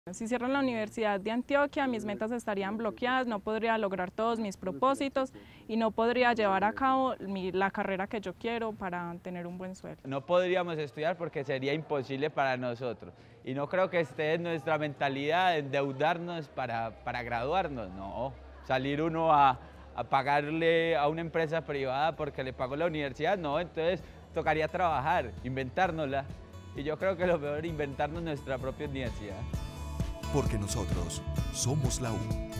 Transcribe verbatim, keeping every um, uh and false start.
Si cierro la Universidad de Antioquia, mis metas estarían bloqueadas, no podría lograr todos mis propósitos y no podría llevar a cabo mi, la carrera que yo quiero para tener un buen sueldo. No podríamos estudiar porque sería imposible para nosotros. Y no creo que esté en nuestra mentalidad endeudarnos para, para graduarnos, no. Salir uno a, a pagarle a una empresa privada porque le pagó la universidad, no, entonces tocaría trabajar, inventárnosla. Y yo creo que lo peor es inventarnos nuestra propia universidad. Porque nosotros somos la U.